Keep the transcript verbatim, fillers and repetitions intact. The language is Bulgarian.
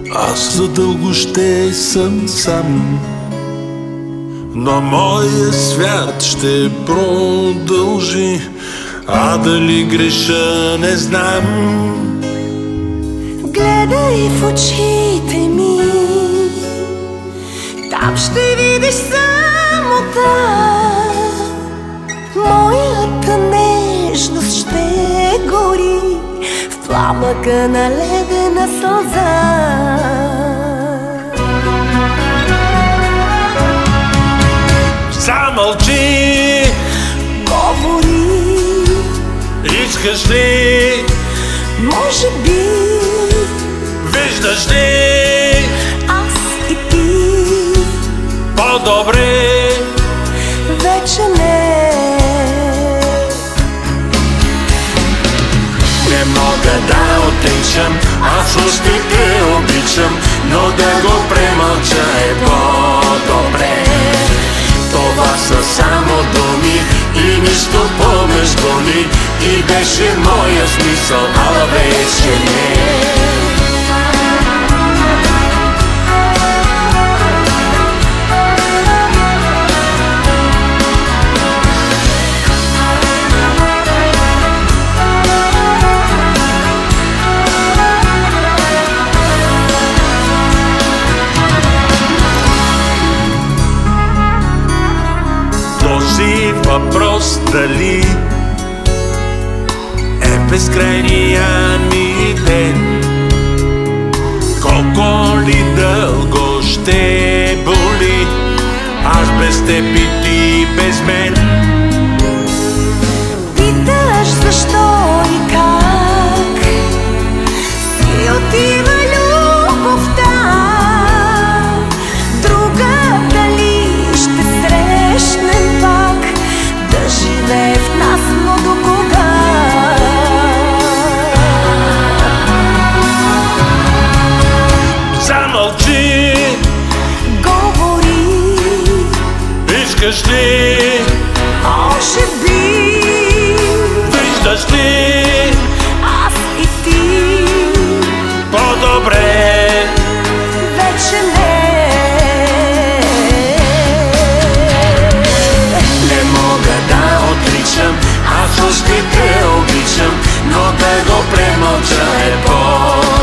Аз задълго ще съм сам, но моя свят ще продължи. А дали греша, не знам. Гледай в очите ми, там ще видиш самота. Моята нежност ще гори в пламъка на ледена сълза. Замълчи, говори, искаш ли, може би, виждаш ли, аз и ти по-добре вече не. Не мога да отричам, аз още те обичам, но да го премълча е по-добре. Това са само думи и нищо помежду ни, и беше моя смисъл, ала вече не. Този въпрос дали е безкрайния ни ден, колко ли дълго ще боли, аз без теб и ти без мен. Питаш защо и как си отива любовта, друга дали ще срещнем пак, да живее в нас, но до кога? Замълчи, говори, искаш ли, може би, виждаш ли, аз и ти по-добре вече не. Не мога да отричам, аз още те обичам, но да го премълча е по